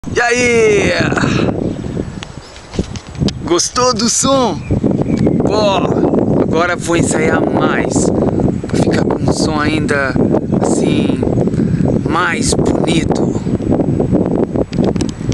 E aí? Gostou do som? Pô, agora vou ensaiar mais. Pra ficar com um som ainda assim, mais